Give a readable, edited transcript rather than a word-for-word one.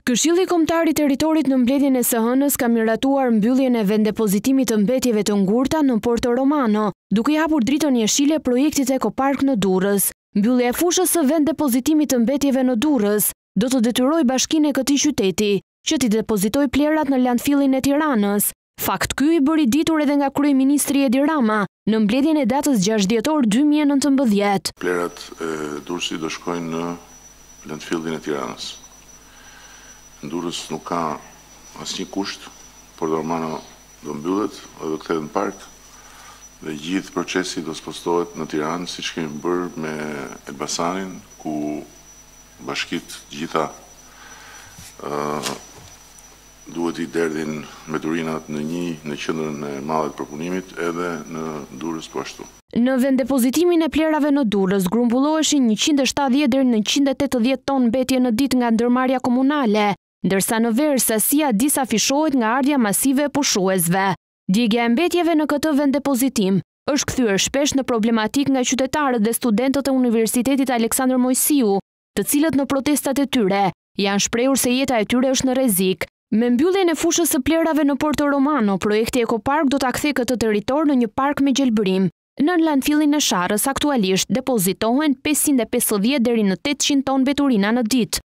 Këshilli Kombëtar I Territorit në mbledhjen e së hënës ka miratuar mbylljen e vendepozitimit të mbetjeve të ngurta në Porto Romano, duke I hapur dritën jeshile projektit Ekopark në Durrës. Mbyllja e fushës së vendepozitimit të mbetjeve në Durrës do të detyrojë bashkinë e këtij qyteti që t'i depozitojë plerat në landfillin e Tiranës. Fakt ky I bëri ditur edhe nga kryeministri Edi Rama në mbledhjen e datës 6 dhjetor 2019. Plerat e Durrësit do shkojnë në landfillin e Tiranës. Në Durrës nuk ka asnjë kusht, Porto Romano do mbyllet dhe do kthehet në park dhe gjithë procesi do spostohet në Tiranë, siç kemi bërë me Elbasanin, ku bashkitë gjitha duhet I derdhin mbeturinat në qendrën e madhe të përpunimit edhe në Durrës po ashtu. Në vendepozitimin e plerave në Durrës grumbulloheshin 170 deri në 180 ton mbetje në ditë nga ndërmarrja komunale, ndërsa në verë sasia disafishohet nga ardhja masive e pushuesve. Djegja e mbetjeve në këtë vendepozitim është kthyer shpesh në problematik nga qytetarët dhe studentët e Universitetit Aleksandër Mojsiu, të cilët në protestat e tyre janë shprehur se jeta e tyre është në rrezik. Me mbylljen e fushës së plerave në Porto Romano, projekti Ekopark do ta kthejë këtë territor në një park me gjelbërim. Në landfillin e Sharrës aktualisht depozitohen 550 deri në 800 ton mbeturina në ditë.